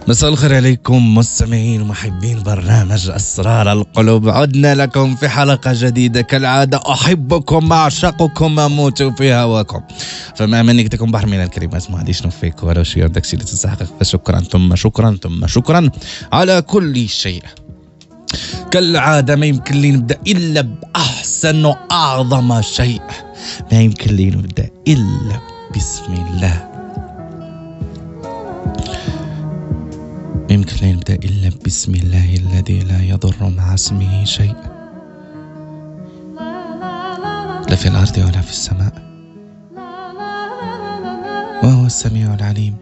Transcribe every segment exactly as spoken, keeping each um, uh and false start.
مساء الخير عليكم مستمعين ومحبين برنامج أسرار القلوب. عدنا لكم في حلقة جديدة كالعادة. أحبكم أعشقكم أموت في هواكم، فما منكتكم بحر من الكلمات ما عنديش نوفيك ولا شيء داكشي اللي تستحق. فشكرا ثم شكرا ثم شكرا على كل شيء. كالعادة ما يمكن لي نبدأ إلا بأحسن وأعظم شيء، ما يمكن لي نبدأ إلا بسم الله. يمكن لا نبدأ إلا بسم الله الذي لا يضر مع اسمه شيء، لا في الأرض ولا في السماء، وهو السميع العليم.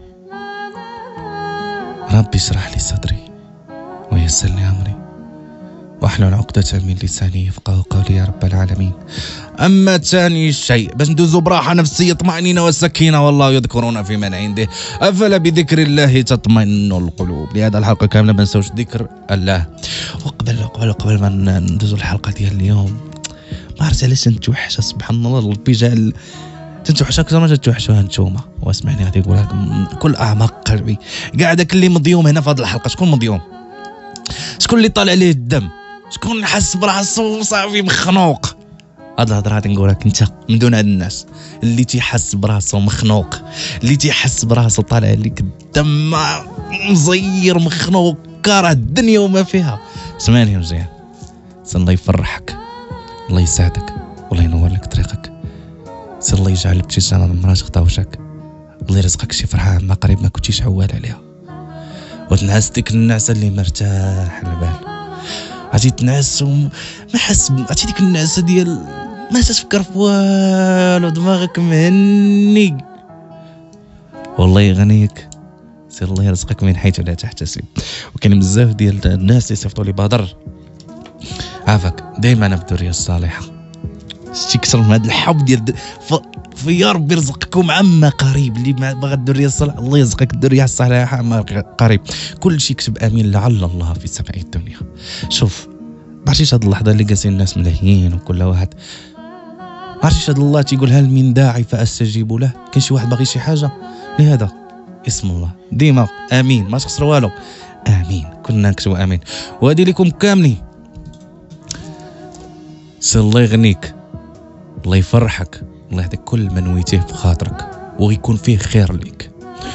رب اشرح لي صدري ويسر لي أمري واحلل عقدة من لساني يفقهوا قولي يا رب العالمين. أما ثاني شيء باش ندوزو براحة نفسية طمأنينة وسكينة، والله يذكرون في من عنده، أفلا بذكر الله تطمئن القلوب. لهذا الحلقة كاملة ما نساوش ذكر الله. وقبل قبل قبل ما ندوزو الحلقة ديال اليوم، ما عرفت علاش نتوحشة سبحان الله البيجال تنتوحشة أكثر ما تتوحشوها نتوما. واسمعني غادي نقول لك من كل أعماق قلبي، كاع داك اللي مضيوم هنا في هذه الحلقة شكون مضيوم؟ شكون اللي طالع عليه الدم؟ شكون حس براسو صافي مخنوق؟ هاد الهضره غادي نقول لك انت من دون هاد الناس اللي تيحس براسو مخنوق، اللي تيحس براسو طالع عليك الدم مزير مخنوق كاره الدنيا وما فيها. سمعني مزيان، سي الله يفرحك، الله يسعدك، والله ينور لك طريقك، سي الله يجعل الابتسامه من مراتك طاوشك، الله يرزقك شي فرحه ما قريب ما كنتيش عوال عليها، وتنعس ديك النعسه اللي مرتاح البال. غادي تنعس وما حس عرفتي ديك النعسه ديال ما تفكر في والو، دماغك مهني، والله يغنيك، سير الله يرزقك من حيث لا تحتسب. وكاين بزاف ديال الناس يصيفطوا لي بدر عافاك دائما بالذريه الصالحه. شتي كثر من هذا الحب ديال ف... يا ربي يرزقكم عما قريب، اللي باغا الذريه الصالحه الله يرزقك الذريه الصالحه عما قريب. كل شيء كتب امين لعل الله في سماء الدنيا. شوف ما عرفتيش هاد اللحظه اللي جالسين الناس ملهيين وكل واحد ما عرفتيش هاد الله تيقول هل من داعي فاستجيب له. كاين شي واحد باغي شي حاجه، لهذا اسم الله ديما امين ما تخسر والو، امين كنا نكتبوا امين. وهذه لكم كاملين، سي الله يغنيك، الله يفرحك، الله يهديك كل ما نويتيه في خاطرك ويكون فيه خير ليك.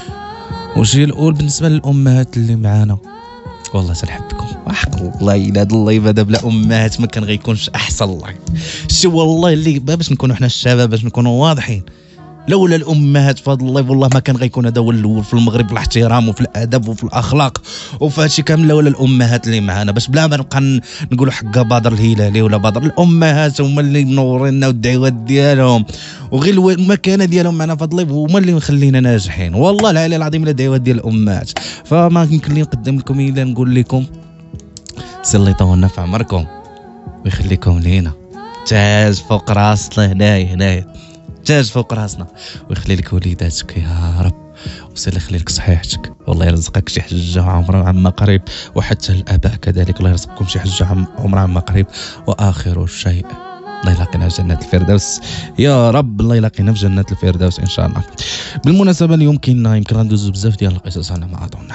والشيء الاول بالنسبه للامهات اللي معانا، والله سنحبكم وحق والله الا هاد الله يبدا بلا امهات ما كان غيكونش احسن. الله شي والله اللي باش نكونوا حنا الشباب باش نكونوا واضحين، لولا الامهات فضل الله والله ما كان غيكون هذا هو الاول في المغرب في الاحترام وفي الادب وفي الاخلاق وفي هادشي كامل، لولا الامهات اللي معانا. باش بلا ما نبقى نقولوا حق بدر الهلالي ولا بدر، الامهات هما اللي منورينا والدعوات ديالهم وغير المكانه ديالهم معنا فضل الله هما اللي مخلينا ناجحين. والله العلي العظيم الا دعوات ديال الامهات. فما يمكن لي نقدم لكم الا نقول لكم سي الله يطولنا في عمركم ويخليكم لينا، تاج فوق راسنا هنايا هنايا تاج فوق راسنا، ويخلي لك وليداتك يا رب، وسي الله يخلي لك صحيحتك، والله يرزقك شي حجه عمر عما قريب، وحتى الاباء كذلك الله يرزقكم شي حجه عمر عما قريب. واخر الشيء الله يلاقينا في جنة الفردوس يا رب، الله يلاقينا في جنة الفردوس ان شاء الله. بالمناسبه اليوم كاين يمكن غندوزو بزاف ديال القصص انا ما اظن،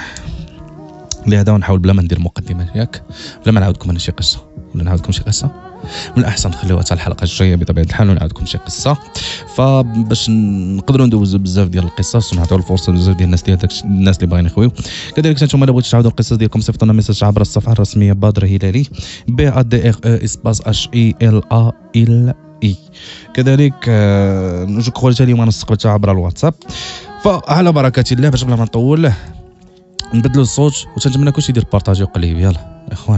لهذا نحاول بلا ما ندير مقدمه ياك، بلا ما نعاودكم انا شي قصه ولا نعاودكم شي قصه، من الاحسن نخليوها حتى الحلقه الجايه بطبيعه الحال ونعاودكم شي قصه. فباش نقدروا ندوزوا بزاف ديال القصص ونعطيو الفرصه لبزاف ديال الناس ديال الناس اللي باغيين يخويو. كذلك نتوما الا بغيتوا تعاودوا القصص ديالكم صيفطوا لنا ميساج عبر الصفحه الرسميه بدر هلالي بي ا دي ار اسباس اش اي ال ا ال اي. كذلك جو كخوا اليوم انا استقبلتها عبر الواتساب. فعلى بركه الله باش بلا ما نطول نبدلوا الصوت، وتنتمنى كلشي يدير بارطاجي وقليب. يلا يا اخوان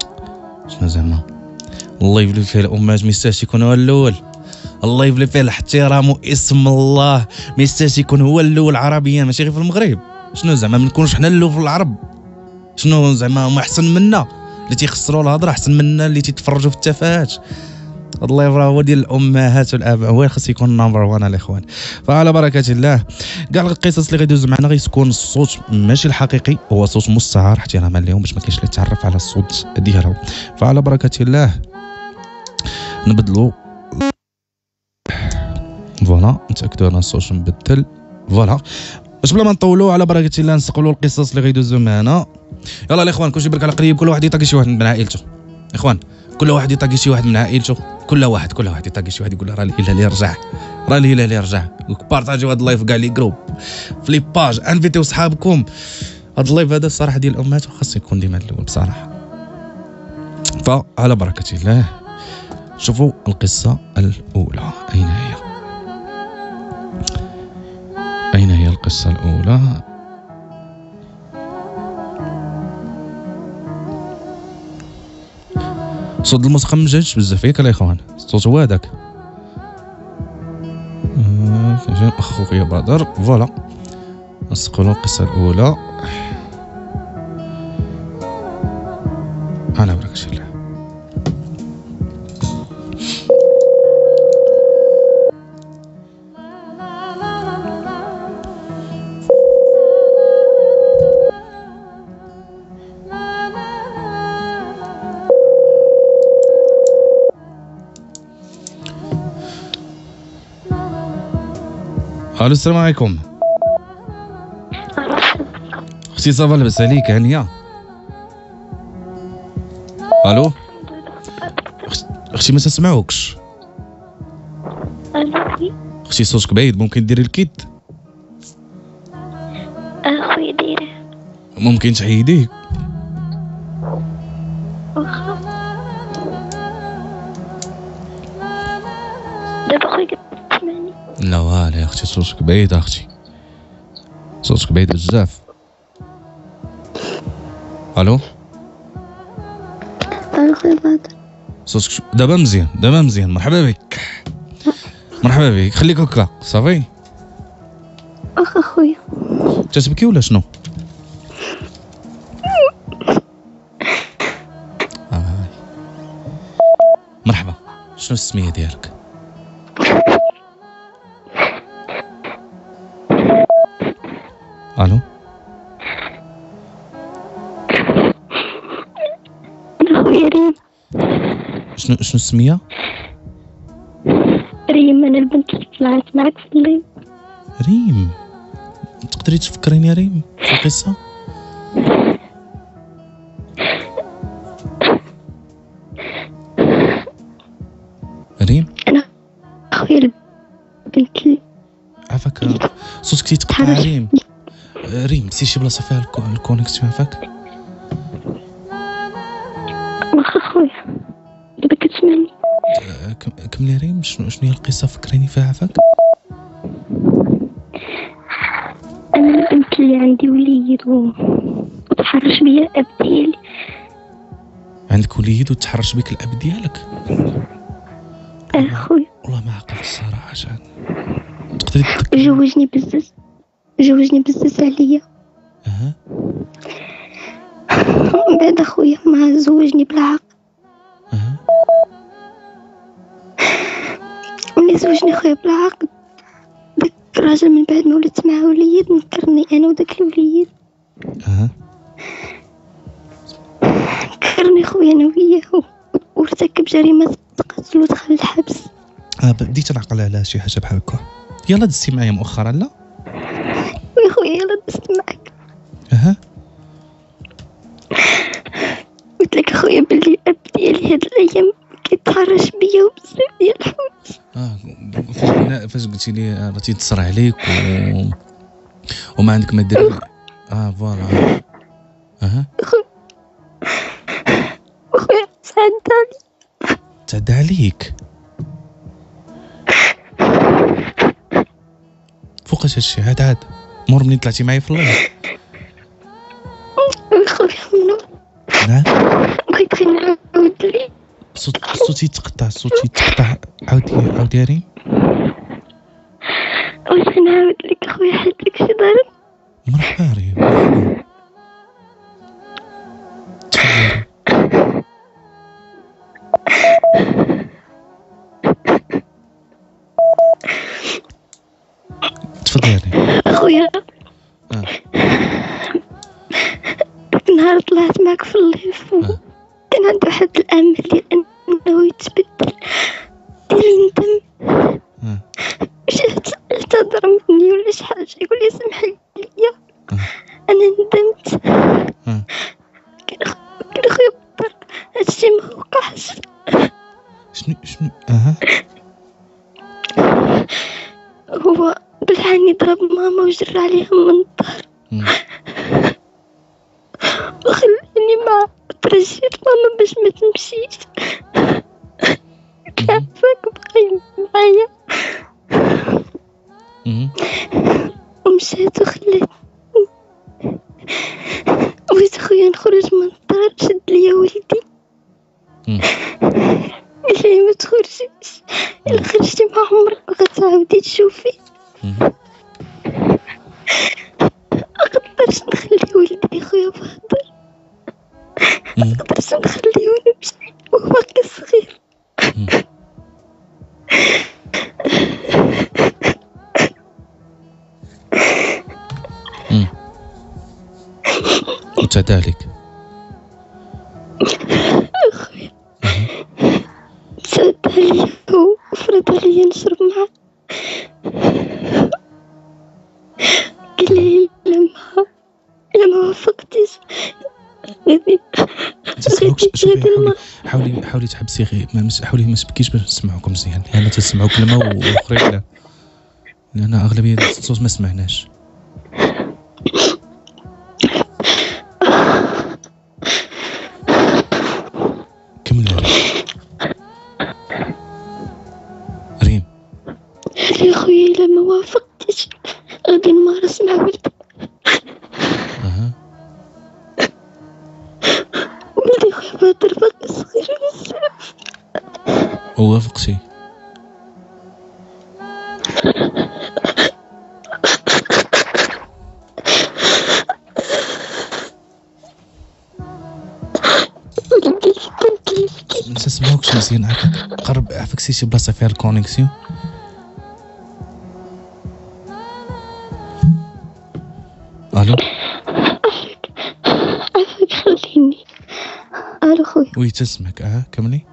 شنو زعما الله يبلي فيه الامهات ما يستاهلش يكون هو الاول، الله يبلي فيه الاحترام واسم الله ما يستاهلش يكون هو الاول عربيا ماشي غير في المغرب. شنو زعما ما نكونوش حنا الاول في العرب؟ شنو زعما هما احسن منا اللي تيخسروا الهضره، احسن منا اللي تيتفرجوا في التفاهات؟ الله يبارك هو ديال الامهات والاباء هو خاص يكون نمبر واحد الاخوان. فعلى بركه الله كاع القصص اللي غيدوزو معنا غيكون الصوت ماشي الحقيقي، هو صوت مستعار احتراما لهم باش ما كاينش اللي يتعرف على الصوت ديالهم. فعلى بركه الله نبدلوا فوالا نتاكدوا ان الصوت مبدل فوالا. باش بلا ما نطولوا على بركه الله نسقلوا القصص اللي غيدوزوا معنا. يلا الاخوان كلشي برك على قريب، كل واحد يطاقي شي واحد من عائلته. اخوان كل واحد يطاقي شي واحد من عائلته، كل واحد كل واحد يطاقي شي واحد يقول له راه الهلال رجع، راه الهلال رجع. بارطاجيو هذا اللايف كاع لي جروب في لي باج، انفيتيو صحابكم. هذا اللايف هذا الصراحه ديال الامهات وخاص يكون ديما الاول بصراحه. فعلى بركه الله شوفوا القصه الاولى. اين هي؟ اين هي القصه الاولى؟ صوت الموسيقى ما جاتش بزاف ياك الاخوان، الصوت هو هذاك. اخويا بدر فوالا نسقلوا القصه الاولى على بركه الله. الو السلام عليكم اختي صافا لاباس عليك هانيه؟ الو اختي ما تسمعوكش. الو اختي صوتك بعيد، ممكن ديري الكيت؟ اخويا دايره ممكن تعيديه؟ واخا دابا خويا كتسمعني؟ لا والو يا اختي صوتك بعيد اختي، صوتك بعيد بزاف. الو الو خويا بدر صوتك شو... دابا مزيان دابا مزيان. مرحبا بك مرحبا بك، خليك هكا صافي. واخا خويا تتبكي ولا شنو؟ آه. مرحبا، شنو السميه ديالك؟ الو خويا ريم. شنو شنو السميه؟ ريم انا البنت اللي طلعت معك في الليل. ريم، تقدري تفكريني يا ريم في القصه؟ ريم انا خويا البنت اللي عافاك صوتك تيتقطع ريم. ريم سي شي بلاصه فيها الكونيكسيون عافاك. واخا خويا دابا كتسمعني؟ كملي ريم، شنو شنو هي القصه فكريني فيها عافاك. انا البنت اللي عندي وليد و... وتحرش بيا الاب ديالي. عندك وليد وتحرش بك الاب ديالك؟ اه خويا والله ما عقلت الصراحه. عشان تقدري تذكر؟ جوجني بزاف جوجني بزاف عليا. اها من بعد اخويا ما زوجني بالعقل. اها ملي زوجني خويا بالعقل داك الراجل من بعد ما ولات معاه وليد نكرني انا وداك الوليد. اها نكرني خويا انا وياه وارتكب جريمه قتل ودخل الحبس. اه بديت نعقل على شي حاجه بحال هكا. يلا دزتي معايا مؤخرا لا؟ وي خويا يلا دزت معاك. اها قلت لك اخويا بلي الاب ديالي هاد الايام كيتحرش بيا وبزاف ديال الحوايج. اه فاش قلنا فاش قلتي لي راه تيتصر عليك و... وما عندك ما دير. اه فوالا. اها اخويا تعدى علي. تعدى عليك؟ فوقاش هادشي؟ عاد عاد مور منين طلعتي معايا في اللايف. اخويا منو؟ نعم بغيت غير نعاود لي. الصوت الصوت يتقطع الصوت يتقطع. عاودي عاودي يا ريم. بغيت غير نعاود لك اخويا حيت لك شي ضرب. مرحبا ريم مرحبا. تفضلي تفضلي ريم. اخويا اه داك النهار طلعت معك في اللايف آه. كان عنده واحد الامل ديال انه يتبدل ديال يندم. اه مشى اعتذر مني ولا شي حاجه يقول لي سمح لي شنو شنو اها هو بالحاني ضرب ماما وجر عليها من الدار وخلاني مع ترجيت ماما باش ما تمشيش. كافك بقى معايا ومشات وخلات ويت خويا نخرج من الدار. شد ليا ولدي قال لي ما تخرجيش، الا خرجتي مع عمرك ما غتعاودي تشوفي. ما قدرتش نخلي ولدي خويا بهضر، ما قدرتش نخليه ونمشي وهو باقي صغير. وكذلك أخويا تسد عليا وفرض عليا نشرب معاه. قال لي لما لما وافقتيش غادي غادي حاولي حاولي حاولي تحبسي غير ما حاولي ما تبكيش باش نسمعوكم مزيان، لان تسمعوا كلمه واخرين لا، لان اغلبيه الصوت ما سمعناش. كمل ريم. يا خويا الا ما وافقتيش غادي نمارس مع ولدي. اها ولدي خويا بهضر باقي صغير بزاف. ووافقتي؟ ما تسمعوكش مزيان. عافاك قرب، عافاك سي شي بلاصه فيها الكونيكسيون. الو عافاك خليني. الو خويا. وي تسمعك. اه كملي.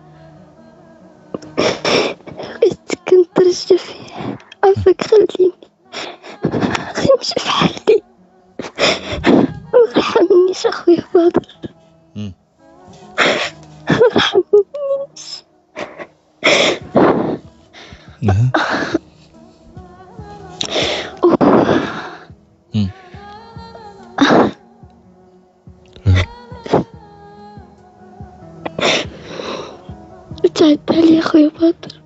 كنت ترجع فيه. عافاك خليني نمشي في حالي ما رحمنيش اخويا بهضر. اها تعد علي يا خويا بهضر.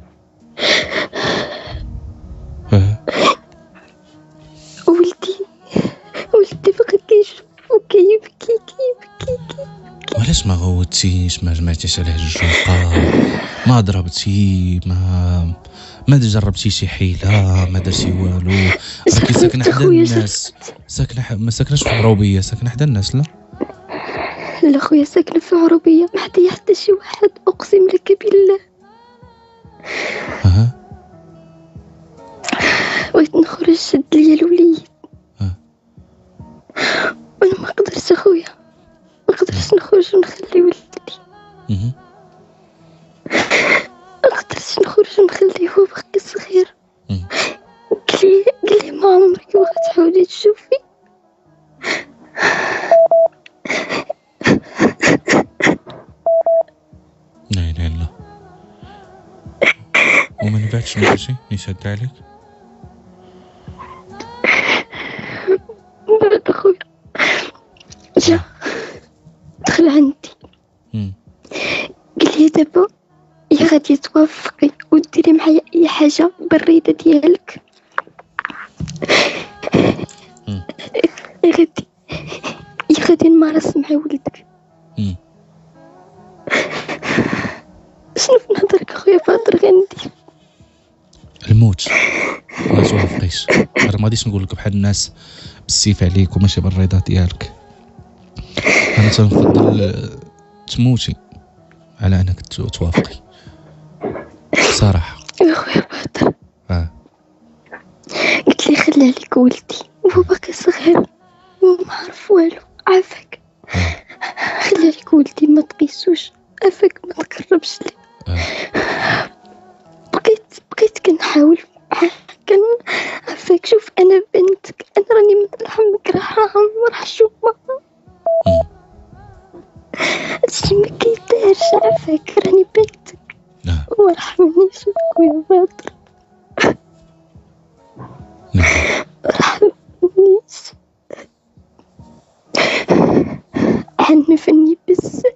ولدي ولدي بقى كيشوف وكيبكي كيبكي كيبكي. علاش ما غوتيش؟ ما جمعتيش عليه الجوقه؟ ما ضربتي؟ ما ما جربتي شي حيله؟ ما درتي والو؟ راكي ساكنه حدا الناس، ساكنه ح... ما ساكناش في عروبيه، ساكنه حدا الناس. لا لا خويا ساكنه في عروبيه ما حدا حتى شي واحد، اقسم لك بالله. اها بغيت نخرج شد ليا الوليد اه وانا ما قدرتش اخويا، ما قدرتش نخرج ونخلي ولدي. اها ما قدرتش نخرج ونخليه هو باقي صغير. قال لي قال لي ما عمرك ما غتعاودي تشوفي. لا اله الا الله. وما نفعتش ندير شي يشد عليك؟ بعد اخويا جا دخل عندي قال لي دابا يا غادي توافقي وديري معايا اي حاجه بالريده ديالك، يا غادي يا غادي نمارس مع ولدك. شنو في نظرك اخويا بهضر غندير؟ الموت. ما توافقيش. انا ما غاديش نقول لك بحال الناس بالسيف عليك وماشي بالرضا ديالك. انا تنفضل تموتي على انك توافقي صراحه. يا خويا بهضر اه قلت لي خلي عليك ولدي وهو باقي صغير وما عارف والو. عافاك آه. خلي عليك ولدي ما تقيسوش. عافاك ما تقربش لي. آه. بقيت بقيت كنحاول كان عافاك. شوف انا بنتك، انا راني من لحمك راح راح نشوف ماما. هادشي ما كيدارش. عافاك راني بنتك. لا خويا باطر رحمنيش عنفني بزاف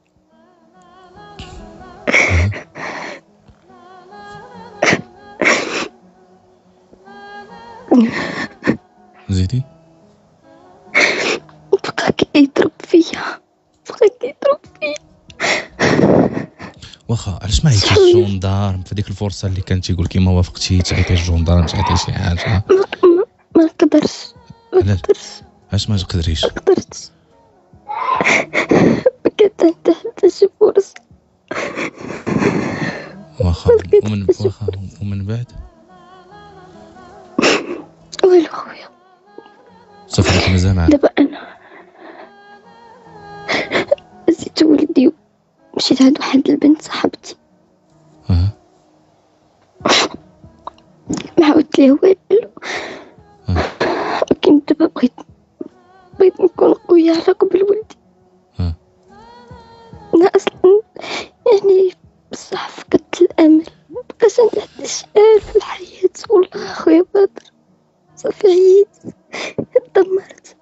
زيدي بقى كيضرب فيا بقى كيضرب فيا واخا علاش ما عيطتيش الجندارم في ديك الفرصه اللي كان تيقول لك ما وافقتي تعيطي الجندارم تعيطي شي حاجه؟ ما ما قدرتش ما علاش؟ قدرتش علاش ما تقدريش؟ ما قدرتش ما كانت عندها حتى شي فرصة واخا ومن واخا ومن بعد والو خويا صافي لك مازال معاك دابا انا زيت ولدي مشيت عند واحد البنت صاحبتي اه ما عاودت ليه والو اه ولكن دابا بغيت بغيت نكون قوية على قبل ولدي اه انا اصلا يعني بصح فقدت الامل مبقاش عندي حتى شي امل في الحياة والله خويا بدر صافي عييت دمرت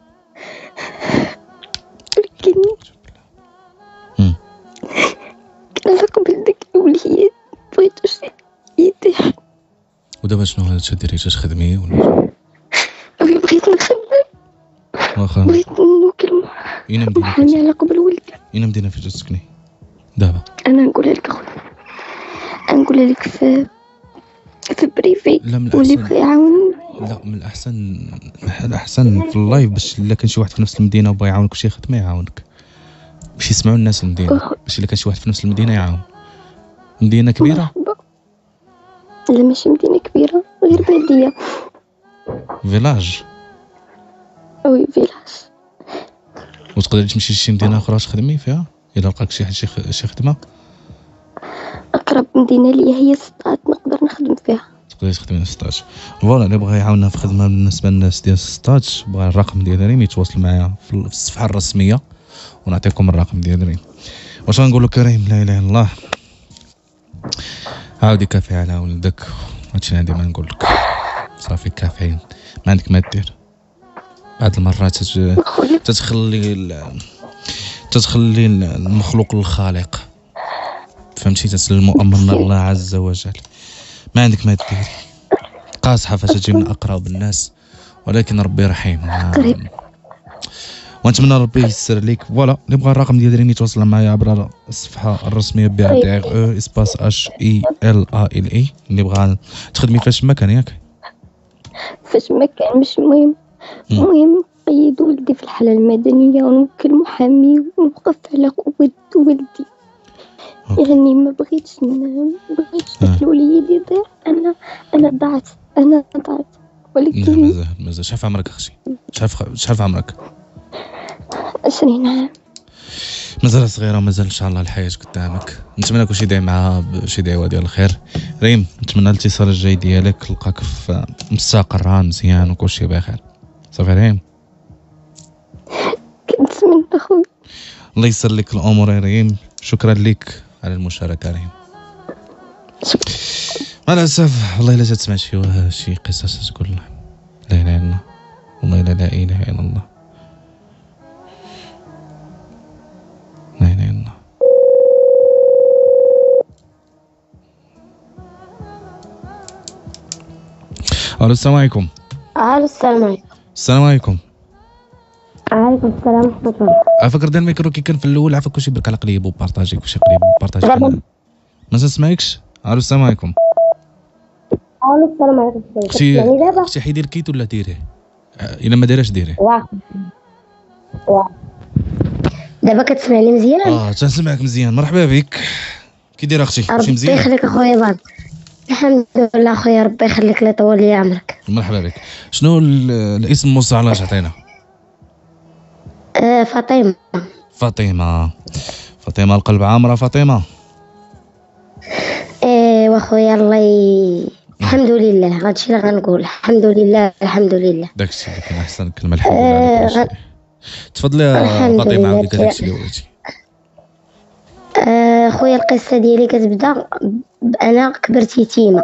ولكن مم. كان على قبل داك الوليد بغيتو شي يتيح ودابا شنو هادشي ديري تخدمي ولا بغيت نخدم واخا بغيت نوكل اين مدينه محامي على قبل ولدي اين مدينه فين تسكني دابا؟ انا نقولها لك اخويا نقولها لك في في بريفي لا من واللي الاحسن بغى يعاون لا من الاحسن الاحسن في اللايف باش الا كان شي واحد في نفس المدينه وبغى يعاونك شي خدمه يعاونك باش يسمعوا الناس المدينه أخ- باش الا كان شي واحد في نفس المدينه يعاون. مدينه كبيره مرحبا. لا ماشي مدينة كبيرة غير بادية فيلاج وي فيلاج وتقدري تمشي لشي مدينه اخرى تخدمي فيها الا لقاك شي شي خ- شي خدمه أقرب مدينة ليا هي سطات نقدر نخدم فيها تقدري تخدمي في ستاج. فوالا اللي بغى يعاوننا في خدمه بالنسبه للناس ديال ستاج بغى الرقم ديال ريم يتواصل معايا في ال- في الصفحه الرسميه ونعطيكم الرقم ديال ريم. واش غنقول لك ريم؟ لا اله الا الله عاودي كافي على ولدك هادشي اللي عندي ما نقول لك صافي كافيين ما عندك ما دير. بعض المرات تت- خويا تتخلي ال- تتخلي المخلوق الخالق فهمتي تسلموا امرنا الله عز وجل ما عندك ما ديري قاصحه فاش تجي من اقرب الناس ولكن ربي رحيم ما- قريب. ونتمنى ربي يسر ليك. فوالا اللي بغى الرقم ديال ريم يتواصل معايا عبر الصفحه الرسميه بي ا دي او اسباس اش اي ال ا ال اي اللي بغى تخدمي فاش ما كان ياك فاش ما كان مش مهم مم. المهم نقيد ولدي في الحالة المدنية ونوكل محامي ونوقف على قوة ولدي أوكي. يعني ما بغيتش ن- ما بغيتش آه. داك الوليد يضيع انا انا ضعت انا ضعت لا ولكن مازال مازال شحال في عمرك اختي؟ شحال في شحال في عمرك؟ عشرين عام مازال صغيره ومازال ان شاء الله الحياه قدامك. نتمنى كلشي داير معاها بشي دعوه ديال الخير. ريم نتمنى الاتصال الجاي ديالك لقاك في مستقره مزيان وكلشي بخير. صافي ريم كنتمنى خويا الله يسر لك الامور يا ريم. شكرا لك على المشاركه ريم. مع الاسف والله الا تسمع شي شي قصص تقول لا اله الا الله والله لا لا اله الا الله لا اله الا الله. الو السلام عليكم. الو السلام عليكم السلام عليكم. عليكم السلام ورحمة الله عافاك دار الميكرو كي كان في الاول عافاك كلشي برك على قليب وبارطاجي كلشي قليب وبارطاجي. دابا. ما تسمعكش. الو السلام عليكم. الو السلام عليكم اختي يعني دابا اختي حيدي الكيت ولا ديريه آه، الا ما دايرهش ديريه. واخا واخا دابا كتسمعني مزيان اه تنسمعك مزيان. مرحبا بك. كي دايره اختي؟ شي ربي مزيان؟ يخليك اخويا بابا الحمد لله اخويا ربي يخليك لا يطول لي عمرك مرحبا بك. شنو ال- الاسم المستعلاج عطينا؟ آه فاطمه فاطمه. فاطمه القلب عامره فاطمه. ايه واخويا الله ي... الحمد لله هادشي اللي غنقول الحمد لله الحمد لله داكشي اللي كان احسن كلمه الحمد لله على كل شيء. تفضلي يا الحمد فاطمه لله. عاودي داكشي اللي وليتي. آه خويا القصه ديالي كتبدا بانا كبرت يتيمه.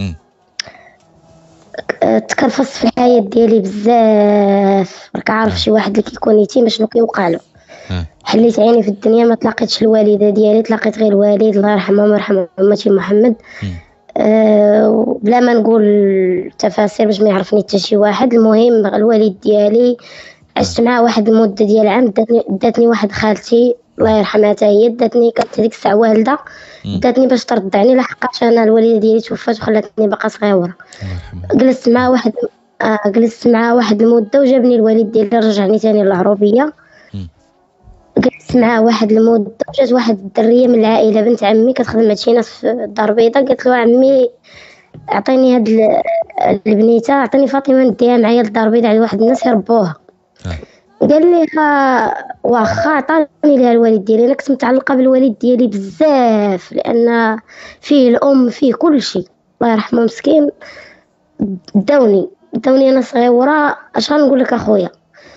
تكرفصت في الحياه ديالي بزاف، راك عارف شي واحد اللي كيكون يتيم شنو كيوقع له. حليت عيني في الدنيا، ما تلاقيتش الوالده ديالي، تلاقيت غير الوالد الله يرحمه ويرحم امتي محمد. أه بلا ما نقول التفاصيل باش ما يعرفني حتى شي واحد. المهم الوالد ديالي عشت معاه واحد المده ديال عام، داتني داتني واحد خالتي الله يرحمها حتى هي، داتني كانت هذيك الساعه والده، داتني باش ترضعني لحقاش انا الوالده ديالي توفات وخلاتني باقا صغيره. جلست معاه واحد آه جلست معاه واحد المده وجابني الوالد ديالي رجعني ثاني للعروبيه. جلست معاه واحد المده وجات واحد الدريه من العائله بنت عمي كتخدم عند شي ناس في الدار البيضاء، قالت له عمي اعطيني هاد البنيته، اعطيني فاطمه نديها معايا للدار البيضاء عند واحد الناس يربوها. قال ليها واخا، عطاني ليها الوالد ديالي. انا كنت متعلقه بالوالد ديالي بزاف لان فيه الام فيه كل شيء الله يرحمه مسكين. داوني داوني انا صغيره، اش غنقول لك اخويا،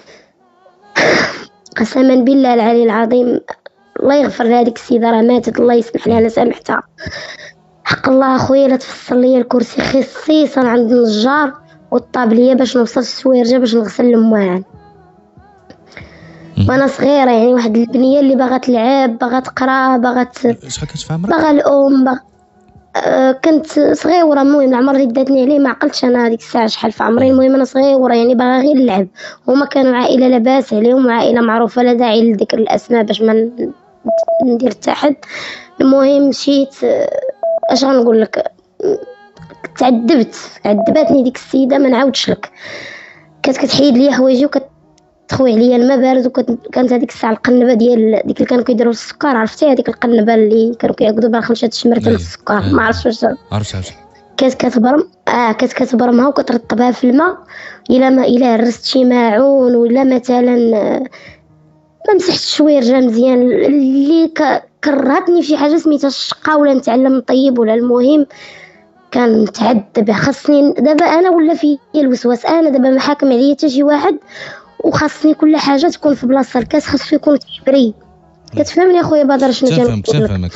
قسما بالله العلي العظيم الله يغفر لها ديك السيده راه ماتت الله يسمح لها، انا سامحتها حق الله اخويا. لا تفصل لي الكرسي خصيصا عند النجار والطابليه باش نوصل السويرجه باش نغسل المواعن وانا صغيره، يعني واحد البنيه اللي باغا تلعب باغا تقرا باغا شحال كنت في عمرك؟ باغا الام باغا أه كنت صغيره. المهم العمر اللي داتني عليه ما عقلتش انا هذيك الساعه شحال في عمري. المهم انا صغيره يعني باغا غير نلعب. هما كانوا عائله لاباس عليهم وعائله معروفه، لا داعي لذكر الاسماء باش ما ندير تحت. المهم مشيت، اش غنقول لك، تعذبت عذباتني ديك السيده ما نعاودش لك. كانت كتحيد لي حوايجي وكت تخوي عليا الماء بارد، وكانت هذيك الساعه القنبه ديال ديك اللي كانوا كيديروا السكر، عرفتي هذيك القنبه اللي كانوا كيعقدوا بها خمسه الشمرتين السكر، ما عرفتش واش عرفت عرفت كانت كتبرم اه كانت كتبرمها وكترطبها في الماء. الا ما الا هرست شي ماعون ولا مثلا ما مسحت شويرجه مزيان اللي كرهتني في حاجه سميتها الشقه ولا نتعلم نطيب ولا. المهم كان متعذب. خاصني دابا انا ولا في الوسواس، انا دابا ما حاكم عليا حتى شي واحد، وخاصني كل حاجه تكون في بلاصه. الكاس خاصو يكون تشبري. كتفهمني اخويا بدر شنو كنفهم كنفهمك؟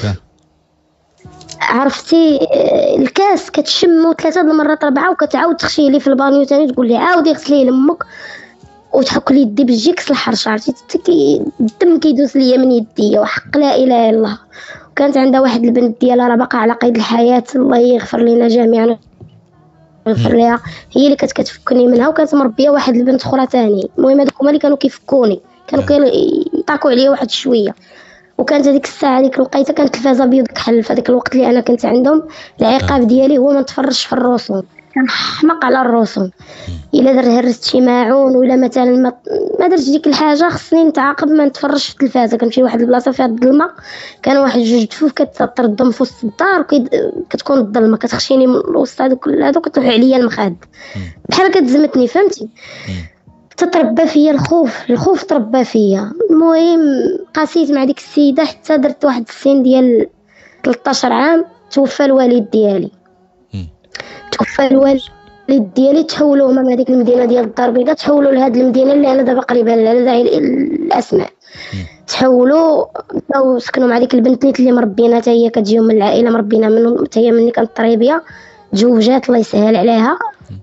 عرفتي الكاس كتشمو ثلاثه د المرات ربعه وكتعاود تخشيه لي في البانيو ثاني تقول لي عاودي غسليه لامك وتحك لي يدي بالجيكس الحرش، عرفتي حتى الدم كيدوز ليا من يديا وحق لا اله الا الله. وكانت عندها واحد البنت ديالها راه باقا على قيد الحياه الله يغفر لنا جميعا يغفر ليها، هي اللي كانت كتفكني منها، وكانت مربيه واحد البنت اخرى ثاني. المهم هذوك هما اللي كانوا كيفكوني، كانوا كيطاقوا عليا واحد شويه. وكانت هذيك الساعه هذيك الوقيته كانت التلفازه بيض كحل في هذاك الوقت اللي انا كنت عندهم. العقاب ديالي هو ما نتفرجش في الرسوم، كنحمق على الرسوم. الا درت هرست شي ماعون ولا مثلا ما, ما درتش ديك الحاجه خصني نتعاقب ما نتفرجش في التلفازه. كنمشي لواحد البلاصه فيها الظلمه، كان واحد جوج دفوف كتردهم في وسط الدار وكتكون الظلمه كتخشيني من وسط هذوك هذوك كتروح عليا المخاد بحال كتزمتني فهمتي. تتربى فيا الخوف الخوف تربى فيا. المهم قاسيت مع ديك السيده حتى درت واحد السن ديال ثلاثة عشر عام توفى الوالد ديالي. توفى الوالد ديالي تحولوا هما من هذيك المدينه ديال الدار البيضاء تحولوا لهاد المدينه اللي انا دابا قريبه لها لا داعي الاسماء. تحولوا بقاو سكنوا مع ديك البنت نيت اللي مربينا حتى هي كتجيو من العائله مربينا منهم حتى هي مني كانت طريبيه. تزوجات الله يسهل عليها.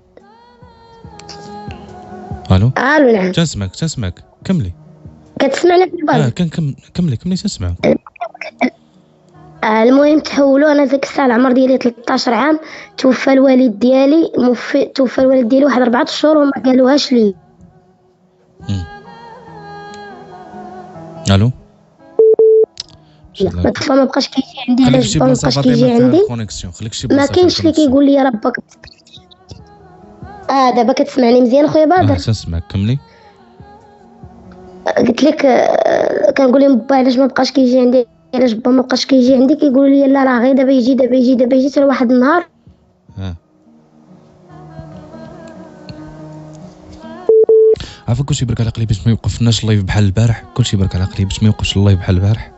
الو الو نعم تنسمعك تنسمعك كملي. كتسمعني في البال؟ اه كان كم كملي كملي تنسمعك. آه المهم تحولوا انا ذاك الساعه العمر ديالي ثلاثة عشر عام توفى الوالد ديالي موفي توفى الوالد ديالي واحد أربعة شهور وما قالوهاش لي. الو لا الطفل ما بقاش كيجي عندي علاش ما بقاش كيجي عندي ما كاينش اللي كيقول لي ربك. اه دابا كتسمعني مزيان خويا بدر؟ اه تنسمعك كملي. قلت لك آه كنقول لهم با علاش ما بقاش كيجي عندي علاش با ما بقاش كيجي عندي كيقولوا لي لا راه غير دابا يجي دابا يجي دابا يجي حتى واحد النهار اه عافاك كلشي برك على قلبي باش ما يوقفناش اللايف بحال البارح. كلشي برك على قلبي باش ما يوقفش اللايف بحال البارح.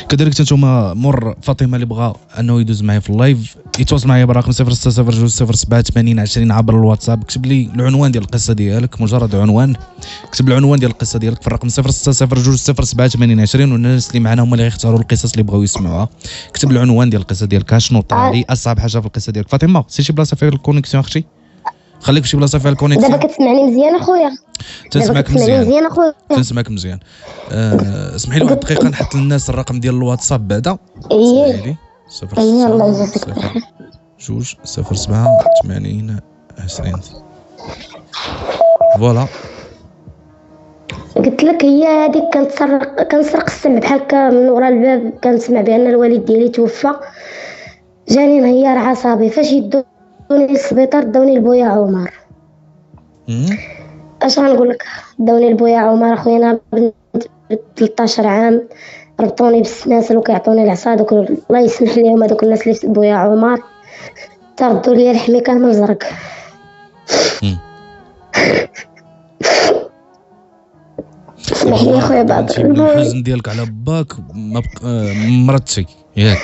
كذلك نتوما مر فاطمه اللي بغى انه يدوز معايا في اللايف يتواصل معايا برقم صفر ستة صفر جوج صفر سبعة ثمانين عشرين عبر الواتساب. كتب لي العنوان ديال القصه ديالك، مجرد عنوان، كتب العنوان ديال القصه ديالك في الرقم صفر ستة صفر جوج صفر سبعة ثمانين عشرين، والناس اللي معنا هما اللي غيختاروا القصص اللي بغاو يسمعوها. كتب العنوان ديال القصه ديالك، شنو طرا لي اصعب حاجه في القصه ديالك. فاطمه سي شي بلاصه فيها الكونيكسيون اختي، خليك شي بلاصه فيها الكونيكسيون. دابا كتسمعني مزيان اخويا؟ تنسمعك مزيان مزيان اخويا، تنسمعك مزيان. أه اسمحي لي واحد الدقيقه نحط للناس الرقم ديال الواتساب بعدا. ايه صفر ايه الله يجازيك بخير. جوج صفر سبعة ثمانين عشرين. فوالا قلت لك هي هذيك كنتسرق كنسرق السمع بحال هكا من ورا الباب، كنسمع بان الوالد ديالي توفى، جاني انهيار عصبي. فاش يدوني للسبيطار داوني لبويا عمر. اش غنقول لك، داوني لبويا عمر اخويا، انا بنت ثلاثة عشر عام، ربطوني بالسناسل وكيعطوني العصا. دوك الله يسمح ليهم هذوك الناس اللي في بويا عمر، تردوا لي لحمي كامل زرق. اسمح لي اخويا بعض الحزن ديالك على باك ما بق... مرضتي ياك،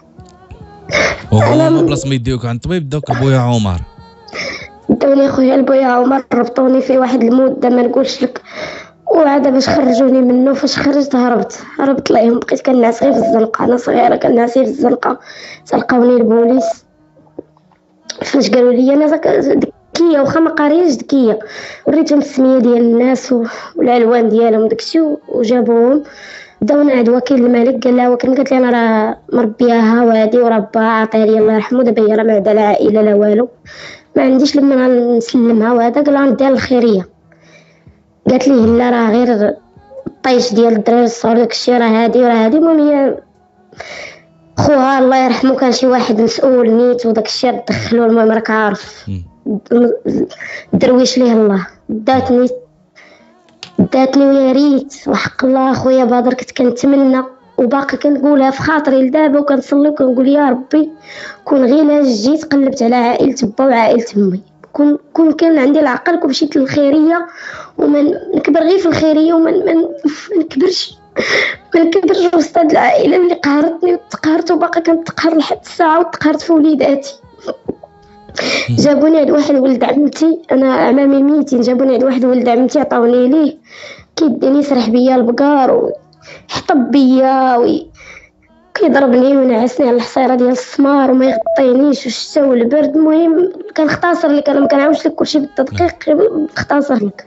وهما بلاص ما يديوك عند الطبيب داوك بويا عمر. داوني اخويا لبويا عمر، ربطوني في واحد المده ما نقولش لك، وعاد باش خرجوني منه. فاش خرجت هربت هربت ليهم، بقيت كنعس غير في الزنقه، انا صغيره كنعس في الزنقه. تلقاوني البوليس، فاش قالوا لي انا ذكيه واخا ما قارياش ذكيه، وريتهم السميه ديال الناس والالوان ديالهم داكشي، وجابوهم داونا عند وكيل الملك. قال لها وكيل، قالت لي انا راه مربياها وهادي ورباها، عطيها لي الله يرحمه، دابا هي راه ما عندها لا عائله لا والو، ما عنديش لما نسلمها وهذا. قال لها نديها للخيريه. قالت لي لا راه غير الطيش ديال الدراري الصغار داكشي، راه هادي وراه هادي. المهم هي خوها الله يرحمه كان شي واحد مسؤول نيت وداكشي، دخلوا. المهم راك عارف درويش ليه الله. داتني داتني ويا ريت وحق الله اخويا بدر كنت كنتمنى وباقي كنقولها في خاطري لدابا، وكنصلي وكنقول يا ربي كون غير لا جيت قلبت على عائله با وعائله امي، كون كون كان عندي العقل كون مشيت للخيريه وما نكبر غير في الخيريه وما ما نكبرش ما نكبرش وسط هاد العائله اللي قهرتني وتقهرت وباقي كنتقهر لحد الساعه، وتقهرت في وليداتي. جابوني عند واحد ولد عمتي، انا عمامي ميتين، جابوني عند واحد ولد عمتي عطاوني ليه، كيديني يسرح بيا البقار ويحطب بيا وكيضربني وينعسني على الحصيره ديال السمار وما يغطينيش والشتا والبرد. المهم كنختصر لك، انا ما كنعاودش لك كلشي بالتدقيق، نختصر لك.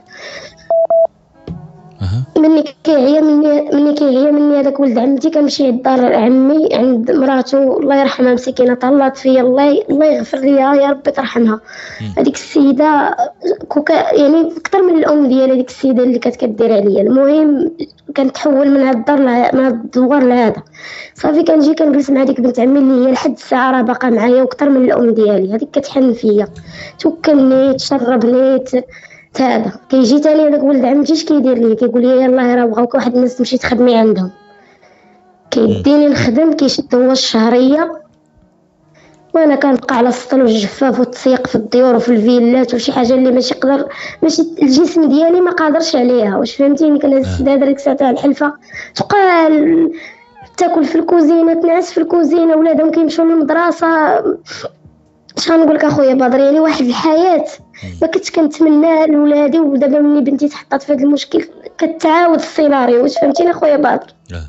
مني كيعيا مني مني كيعيا مني هذاك ولد عمتي، كنمشي عند دار عمي عند مراته الله يرحمها مسكينه، طلات فيا الله الله يغفر ليها يا ربي ترحمها. هذيك السيده كوكا يعني اكثر من الام ديالي، هذيك السيده اللي كانت كدير عليا. المهم كنتحول من هاد الدار من هاد الدوار لهذا، صافي كنجي كنجلس مع ديك بنت عمي اللي هي لحد الساعه راه باقا معايا واكثر من الام ديالي. هذيك كتحن فيا، توكلني تشربني هذا. كيجي تاني هذاك ولد عمتي اش كيدير لي، كيقول لي يلاه راه بغاوك واحد الناس تمشي تخدمي عندهم، كيديني نخدم، كيشد هو الشهريه وانا كنبقى على السطل والجفاف والتسيق في الديور وفي الفيلات وشي حاجه اللي ماشي قدر ماشي الجسم ديالي ما قادرش عليها. واش فهمتيني؟ كان السداده ديك الساعه تاع الحلفه تقال تاكل في الكوزينه، تنعس في الكوزينه، ولادهم كيمشيو للمدرسه. اش غنقول لك اخويا بدر، يعني واحد الحياه ما كنتش كنتمناها لولادي، ودابا ملي بنتي تحطات في هذا المشكل كتعاود السيناريو. واش فهمتيني اخويا بدر؟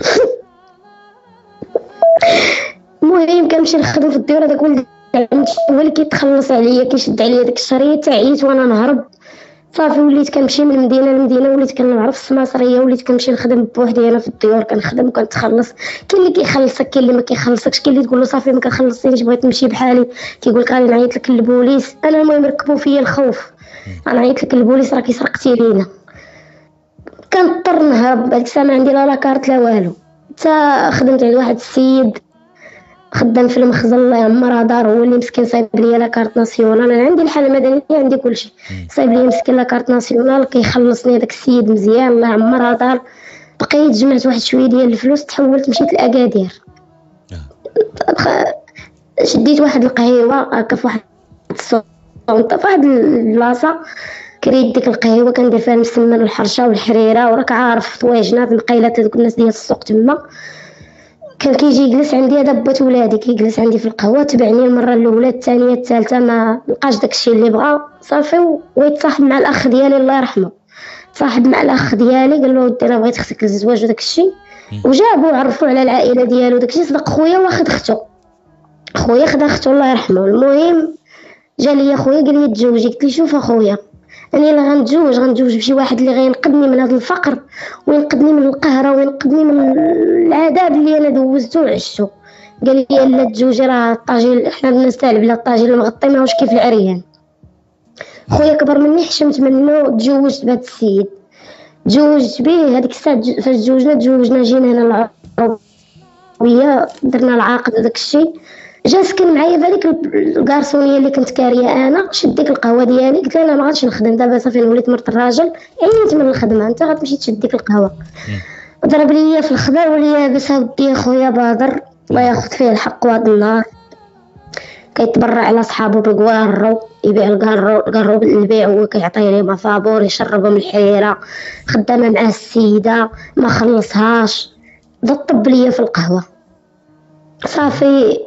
المهم كنمشي نخدم في الديور، هذاك ولد عمتي هو اللي كيتخلص عليا، كيشد عليا داك الشهريه، تعيت وانا نهرب. صافي وليت كنمشي من مدينه لمدينه، وليت كنعرف السماسريه، وليت كنمشي نخدم بوحدي انا في الديور، كنخدم وكنتخلص. كاين اللي كيخلصك، كاين اللي ما كيخلصكش، كاين اللي تقول له صافي ما كنخلصنيش بغيت نمشي بحالي، كيقول لك راني نعيط لك للبوليس. انا المهم ركبوا فيا الخوف، انا عيطت لك للبوليس راكي سرقتي لينا. كنضطر نهرب، هذيك الساعه ما عندي لا لاكارت لا والو. حتى خدمت عند واحد السيد خدام في المخزن الله يعمرها دار، هو اللي مسكين صايب لي لاكارت ناسيونال. انا عندي الحاله المدنيه عندي كلشي، صايب لي مسكين لاكارت ناسيونال، كيخلصني داك السيد مزيان الله يعمرها دار. بقيت جمعت واحد شويه ديال الفلوس، تحولت مشيت لاكادير، شديت واحد القهيوه هكا في واحد الصونطه في واحد البلاصه، كريت ديك القهيوه كندير فيها المسمن والحرشه والحريره، وراك عارف طواجنات المقيلات هذوك الناس ديال السوق تما. كان كيجي يجلس عندي، هذا بات ولادي كيجلس عندي في القهوه، تبعني المره الاولى الثانيه الثالثه ما لقاش داكشي اللي بغا صافي، ويتصاحب مع الاخ ديالي الله يرحمه. تصاحب مع الاخ ديالي قال له ودي انا بغيت اختك للزواج وداكشي، وجابو عرفوا على العائله ديالو داكشي. صدق خويا واخد اختو، خويا خدا اختو الله يرحمه. المهم جا لي خويا قال لي تزوجي، قلت لي شوف اخويا انا الا غنتزوج غنتزوج بشي واحد اللي غينقذني من هذا الفقر وينقذني من القهر وينقذني من العذاب اللي انا دوزته وعشته. قال لي لا تزوجي، راه الطاجين حنا الناس تاع البلاد الطاجين المغطي ماهوش كيف العريان. خويا كبر مني، حشمت منه، تزوجت بهذا السيد، تزوجت به. هذيك الساعه فاش تزوجنا تزوجنا جينا هنا العربيه، درنا العقد وداك الشيء. جا سكن معايا بهذيك الكارسونيه اللي كنت كاريه انا، شد ديك القهوه ديالي، قلت لها انا ما غاديش نخدم دابا صافي وليت مرت الراجل، عييت من الخدمه، انت غتمشي تشد ديك القهوه. ضرب ليا في الخضر وليا بس ودي خويا بدر الله ياخذ فيه الحق وهذا النهار كيتبرع على صحابو بالكوارو، يبيع الكارو الكارو بالبيع، هو كيعطيه لي مفابور يشربهم الحريره، خدامه مع السيده ما خلصهاش، ضطب ليا في القهوه صافي.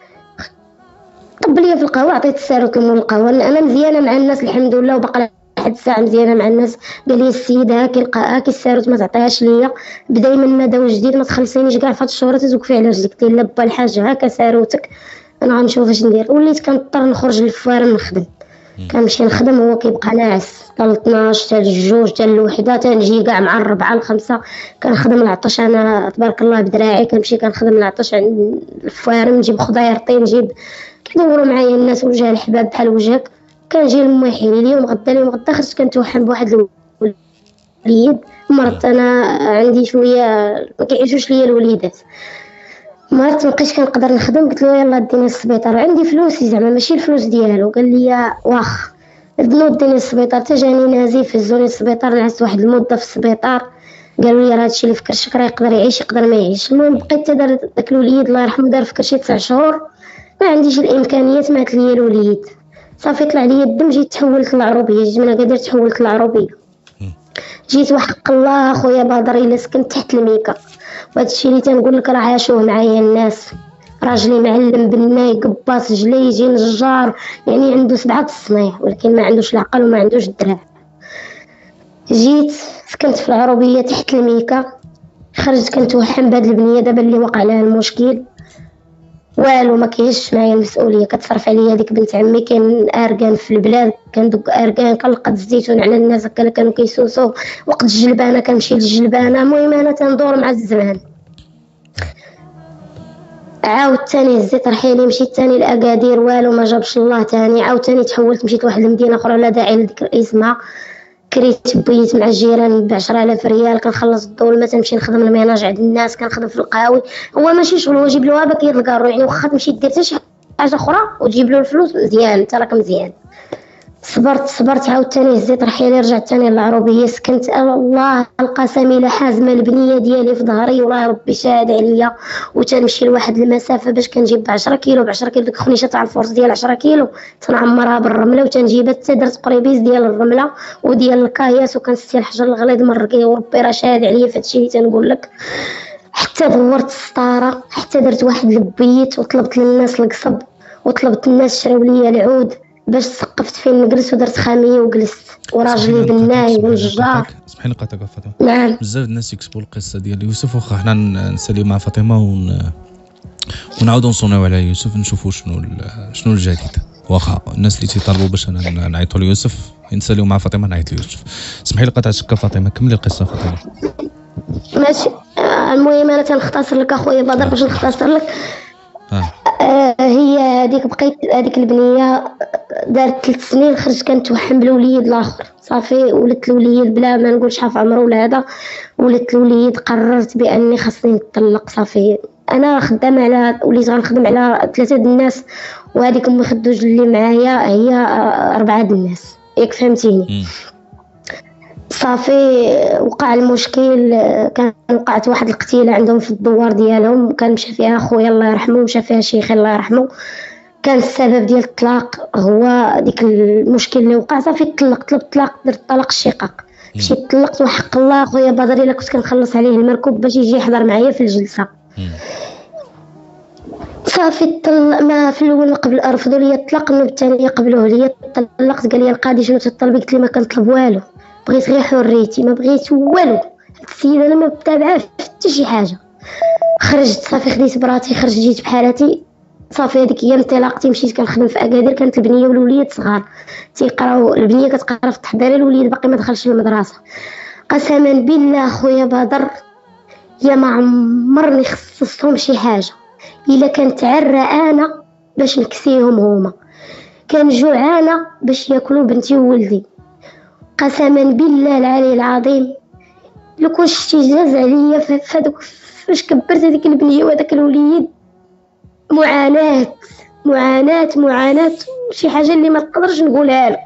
طب ليا في القهوه، عطيت الساروت من القهوه. انا مزيانه مع الناس الحمد لله، وبقى واحد الساعه مزيانه مع الناس. قال لي السيد هاكي هاكي الساروت ما تعطيهاش ليا، بدا من مدى جديد ما تخلصينيش كاع في هاد الشهور تزوقفي على رجلك. قلت له با الحاج هاكا ساروتك، انا غنشوف اش ندير. وليت كنضطر نخرج للفوارم نخدم، كنمشي نخدم هو كيبقى ناعس حتى ل اثناش حتى للجوج حتى للوحده، تنجي كاع مع الربعه الخمسه كنخدم العطش. انا تبارك الله بدراعي كنمشي كنخدم العطش عند الفوارم، نجيب خضاير طين، نجيب كيدوروا معايا الناس وجه الحباب بحال وجهك. كنجي لمي حيلي اليوم غدا اليوم غدا، خرجت كنتوحم بواحد الوليد مرضت. انا عندي شويه ما كيعيشوش ليا الوليدات، مرات مابقيتش كنقدر نخدم. قلت له يلاه ديني للسبيطار، عندي فلوسي زعما ماشي الفلوس ديالو. قال لي واخ نوض ديني للسبيطار، حتى جاني نازف هزوني للسبيطار، نعست واحد المده في السبيطار. قالوا لي راه هادشي اللي في كرشك راه يقدر يعيش يقدر ما يعيش. المهم بقيت دار داك الوليد الله يرحمه دار في كرشي تسع شهور، ما عنديش الامكانيات، مات ليا الوليد صافي. طلع ليا الدم، جيت تحولت للعروبيه، جيت من اكادير تحولت للعروبيه. جيت وحق الله خويا بدر الا سكنت تحت الميكا، وهذا الشيء اللي تنقول لك راه عاشوه معايا الناس. راجلي معلم بالناي قباص جلي يجي نجار، يعني عنده سبعه الصنايع ولكن ما عندوش العقل وما عندوش الدراع. جيت سكنت في العروبيه تحت الميكا، خرجت كنتوحم بهاد البنيه دابا اللي وقع لها المشكل والو، ما كاينش معايا المسؤوليه. كتصرف عليا هذيك بنت عمي، كاين اركان في البلاد كندق اركان، كنلقط الزيتون على الناس هكا كانوا كيسوسوا وقت الجلبانه كنمشي للجلبانه. المهم انا تندور مع الزمان. عاود تاني هزيت رحيلي، مشيت تاني لاكادير والو ما جابش الله. تاني عاود تاني تحولت مشيت واحد المدينه اخرى لا داعي لذكر اسمها، كريت بيت مع الجيران ب عشرة آلاف ريال، كنخلص الدول ما تنمشي نخدم الميناج عند الناس، كنخدم في القهاوي. هو ماشي شغل، هو جيب له باكيه الكارو، يعني واخا تمشي دير حتى شي حاجه اخرى وتجيب له الفلوس مزيان، انت راك مزيان. صبرت صبرت عاود تاني هزيت رحيلي، رجعت تاني للعروبيه سكنت. الله القسم الا حازمه البنيه ديالي في ظهري والله ربي شاهد عليا، وتنمشي لواحد المسافه باش كنجيب ب عشرة كيلو ب عشرة كيلو ديك خنيشه تاع الفرص ديال عشرة كيلو تنعمرها بالرمله وتنجيبها حتى درت قريبيز ديال الرمله وديال الكاياس، وكنستي الحجر الغليظ مرقيه، وربي راه شاهد عليا في هادشي اللي تنقول لك. حتى دورت السطاره، حتى درت واحد البيت وطلبت للناس القصب، وطلبت الناس شراو ليا العود باش سقفت فين نجلس، ودرت خاميه وجلست وراجلي بالناي والنجار. اسمحي لي نقاطعك فاطمه. نعم. بزاف الناس يكتبوا القصه ديال يوسف، واخا حنا نساليو مع فاطمه ون... ونعاودوا نصونيو على يوسف نشوفوا شنو ال... شنو الجديد. واخا الناس اللي تيطالبوا باش انا نعيطوا ليوسف نساليو مع فاطمه نعيط ليوسف. اسمحي لي قطعتك فاطمه، كملي القصه فاطمه. ماشي. آه المهم انا تنختصر لك اخويا بدر باش نختصر لك. آه. آه هي هذيك بقيت هذيك البنيه دارت ثلاث سنين، خرجت كنتوحم بالوليد الاخر صافي. ولدت الوليد بلا ما نقولش شحال في عمره ولا هذا، ولدت الوليد قررت باني خاصني نطلق صافي. انا خدامه على وليت غنخدم على ثلاثه د الناس، وهذيك امي خدوج اللي معايا هي اربعه د الناس، ياك فهمتيني. صافي وقع المشكل، كان وقعت واحد القتيله عندهم في الدوار ديالهم، كان مشى فيها خويا الله يرحمه ومشى فيها شيخي الله يرحمه. كان السبب ديال الطلاق هو ديك المشكل اللي وقع. صافي طلقت، طلبت طلاق، درت طلاق الشقاق، مشيت طلقت. وحق الله خويا بدر الا كنت كنخلص عليه المركوب باش يجي يحضر معايا في الجلسه. صافي طل... ما في الاول قبل رفضوا لي الطلاق، من الثاني قبلوه لي طلقت. قال لي القاضي شنو تطلبي؟ قلت لي ما كنطلب والو، بغيت غير حريتي، ما بغيت والو. هاد السيده انا ما بتابعها حتى شي حاجه. خرجت صافي، خديت براتي، خرجت جيت بحالاتي. صافي هذيك هي انطلاقتي، مشيت كنخدم في اكادير. كانت البنيه والوليد صغار تيقراو، البنيه كتقرا في التحضيري، الوليد باقي ما دخلش للمدرسه. قسما بالله خويا بدر يا ما عمرني خصصتهم شي حاجه، الا كنت عرقانه باش نكسيهم هما، كان جوعانه باش ياكلوا بنتي وولدي. قسما بالله العلي العظيم لو كون شتي جاز عليا فهادوك فاش كبرت هذيك البنيه وهذاك الوليد، معاناه معاناه معاناه شي حاجه اللي ما نقدرش نقولها لك.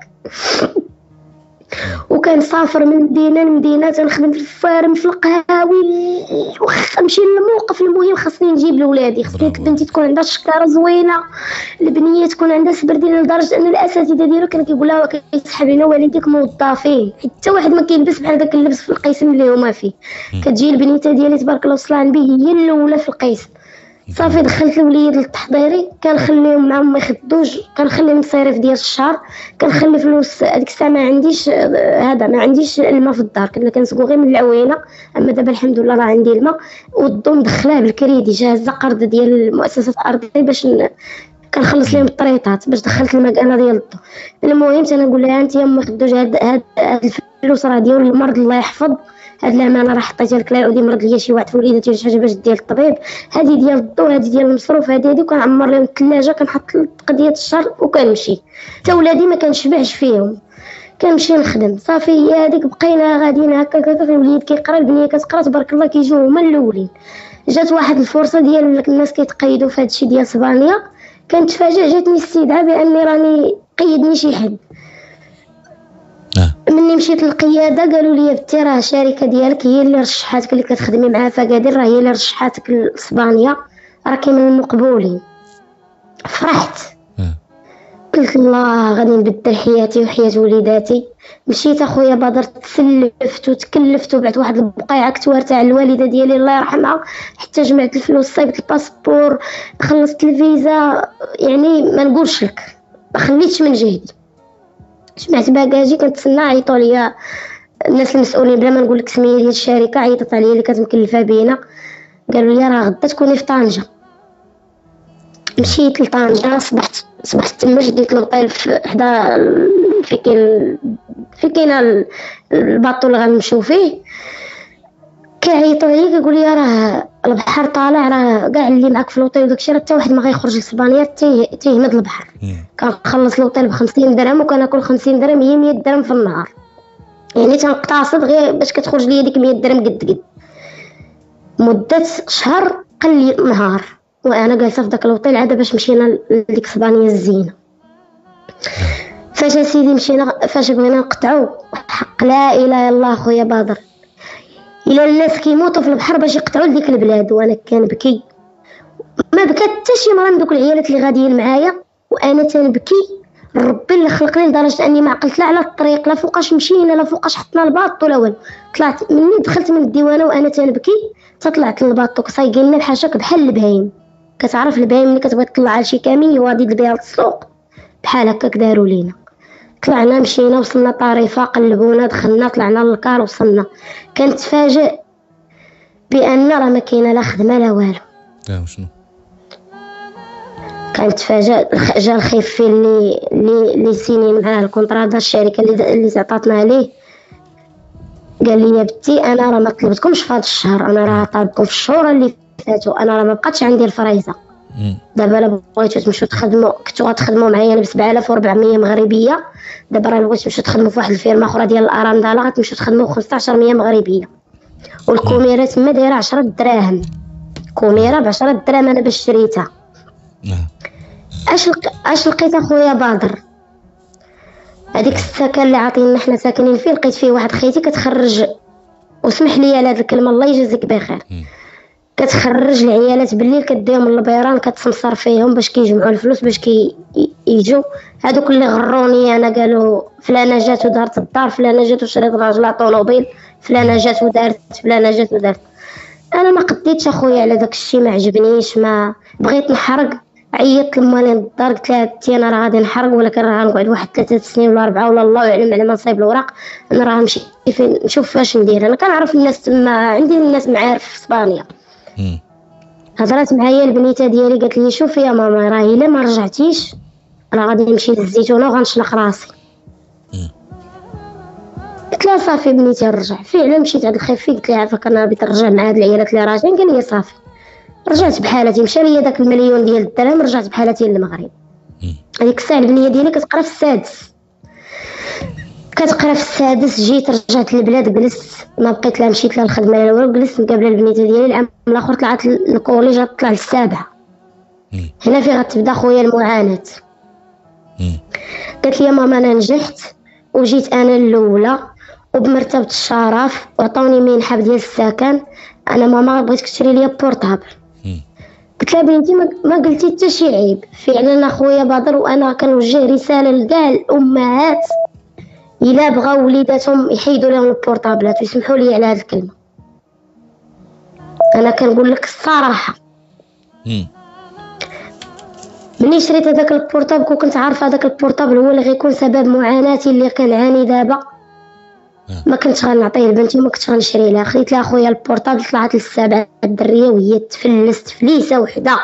وكان سافر من مدينه لمدينه، تنخدم في الفارم في القهاوي، واخا نمشي للموقف. المهم خاصني نجيب لولادي، خاصني بنتي تكون عندها شكاره زوينه، البنيه تكون عندها سبردين، لدرجه ان الاساتذه ديالو كان كيقول لها كيسحب لنا والديك موظفين، حتى واحد ما كيلبس بحال داك اللبس في القسم اللي هما فيه. كتجي البنيته ديالي تبارك الله وصلان به هي الاولى في القسم. صافي دخلت الوليد للتحضيري، كنخليهم معاهم ما يخدوش، كنخلي المصاريف ديال الشهر، كنخلي فلوس. هذيك الساعه ما عنديش هذا، ما عنديش الماء في الدار، كنا كنسقو غير من العوينه. اما دابا الحمد لله راه عندي الماء، والضو مدخلاه بالكريدي، جاهزه قرض ديال المؤسسات الارضيه باش ن... كنخلص لهم الطريطات باش دخلت المكانه ديال الضو. المهم تنقول لها انت ما خدوش هاد هاد الفلوس راه ديال المرض الله يحفظ، هاد الامانه راه حطيتها لك، لا يعود يمرض ليا شي واحد في وليداتي ولا شي حاجه باش ديال الطبيب. هذه ديال الضو، هذه ديال المصروف، هذه هذه كنعمر لهم الثلاجه، كنحط قضيه الشهر وكنمشي. حتى ولادي ما كنشبعش فيهم، كنمشي نخدم. صافي هي هذيك بقينا غاديين هكا هكا، الوليد كيقرا، البنيه كتقرا، تبارك الله كيجيو هما الاولين. جات واحد الفرصه ديال الناس كيتقيدوا في هادشي ديال اسبانيا، كنتفاجئ جاتني استدعاء باني راني قيدني شي حد. مني مشيت للقياده قالوا لي بنتي راه الشركه ديالك هي اللي رشحاتك، اللي كتخدمي معها في اكادير راه هي اللي رشحاتك لاسبانيا، راكي من المقبولين. فرحت، قلت الله غادي نبدل حياتي وحياه وليداتي. مشيت اخويا بدر، تسلفت وتكلفت، وبعت واحد البقيعه كتوارثه على الوالده ديالي الله يرحمها، حتى جمعت الفلوس، صايبت الباسبور، خلصت الفيزا، يعني ما نقولش لك ما خليتش من جهد. جمعت باكاجي، كنتسنى عيطوا ليا الناس المسؤولين بلا ما نقول لك سميه ديال الشركه، عيطت عليا اللي كانت مكلفه بينا، قالوا لي راه غدا تكوني في طنجه. مشيت لطنجه، صبحت صبحت تما، شديت الوطيل في حدا في كاين في كاين الباطو اللي غنمشيو فيه. كيعيطوا لي كيقول لي راه البحر طالع، راه كاع اللي معاك في الوطيل وداكشي راه حتى واحد ما غيخرج لاسبانيا تيهمد البحر. كنخلص الوطيل ب خمسين درهم وكناكل خمسين درهم، هي مية درهم في النهار، يعني تنقتصد غير باش كتخرج لي ديك مية درهم قد قد. مده شهر قل لي نهار وانا جالسه في داك الوطيل عاد باش مشينا لديك اسبانيا الزينه. فاش سيدي مشينا، فاش بغينا نقطعوا، حق لا اله الا الله خويا بدر، الى الناس كيموتوا في البحر باش يقطعوا لديك البلاد، وانا كنبكي. ما بكات حتى شي مرة من دوك العيالات اللي غاديين معايا، وانا تنبكي. ربي اللي خلقني لدرجه اني ما عقلت لا على الطريق، لا فوقاش مشينا، لا فوقاش حطنا الباطو، لا والو. طلعت مني دخلت من الديوانه وانا تنبكي، تطلعت للباطو صايقينا بحاشاك بحال البهايم. كتعرف البهايم اللي كتبغي تطلع على شي كامي وغادي بها للسوق، بحال هكاك داروا لينا. طلعنا مشينا وصلنا طريفه، قلبونا، دخلنا، طلعنا للكار، وصلنا. كنتفاجئ بان راه ما كاينه لا خدمه لا والو. اه وشنو؟ كنتفاجئ جا الخيف اللي اللي اللي سيني معاه الكونطرا ديال الشركه اللي اللي عطاتنا عليه، قال لي يا بنتي انا راه ما طلبتكمش في هذا الشهر، انا راه طالبكم في الشهور اللي فاتوا، انا راه ما بقاتش عندي الفريزه. دابا الا بغيتو تمشيو تخدموا، كنتو غتخدموا معايا ب سبعة آلاف وأربعمية مغربيه، دابا راه بغيتو تمشيو تخدموا في واحد الفيرما اخرى ديال الارنداله غتمشيو تخدموا خمسطاش مية مغربيه، والكوميره تما دايره عشرة دراهم، كوميره ب عشرة دراهم انا باش شريتها. اش لق... اش لقيت اخويا بدر؟ هذيك السكن اللي عاطينا حنا ساكنين فيه، لقيت فيه واحد خيتي كتخرج، وسمح لي على هذه الكلمه الله يجازيك بخير، كتخرج العيالات بالليل كديهم للبيران، كتسمسر فيهم باش كيجمعوا الفلوس باش كيجوا. هذوك اللي غروني انا قالوا فلانه جات ودارت الدار، فلانه جات وشريت راجلها طوموبيل، فلانه جات ودارت، فلانه جات ودارت. انا ما قديتش اخويا على داك الشيء، ما عجبنيش، ما بغيت نحرق عيطت لمالين الدار قلت لها تي انا راه غادي نحرق ولكن راه غنقعد واحد ثلاثة سنين ولا أربعة ولا الله يعلم على ما نصايب الوراق. انا راه نمشي فين نشوف فاش ندير. انا كنعرف الناس تما عندي الناس معارف في اسبانيا. هضرات معايا البنيته ديالي قالت لي شوفي يا ماما راه الا ما رجعتيش راه غادي نمشي للزيتونه وغنشلق راسي. قلت لها صافي بنيتي نرجع. فعلا مشيت عند الخفي قلت لها عافاك انا بغيت نرجع مع هاد العيالات اللي راجعين. قال لي صافي. رجعت بحالتي مشى ليا داك المليون ديال الدرهم رجعت بحالتي للمغرب. هذيك الساعه البنيه ديالي كتقرا في السادس كتقرا في السادس جيت رجعت للبلاد جلست ما بقيت لا مشيت لا الخدمه لا والو. جلست مقابله البنيته ديالي. العام الاخر طلعت للكوليج غتطلع للسابعه. هنا فين غتبدا خويا المعاناه. قالت لي يا ماما انا نجحت وجيت انا الاولى وبمرتبه الشرف وعطوني منحه ديال السكن. انا ماما بغيتك تشري لي بورطابل. قلت لها بنتي ما قلتي حتى شي عيب. فعلا اخويا بدر وانا كنوجه رساله لكاع الامهات الا بغاو وليداتهم يحيدوا لهم البورطابلات ويسمحوا لي على هذه الكلمه. انا كنقول لك الصراحه ملي شريت هذاك البورطابل وكنت عارفه هذاك البورطابل هو اللي غيكون سبب معاناتي اللي كنعاني دابا ما كنتش غنعطيه لبنتي وما كنتش غنشري لها. خديت لها خويا البورطابل طلعت للسبعه الدريه وهي تفلست تفليسه وحده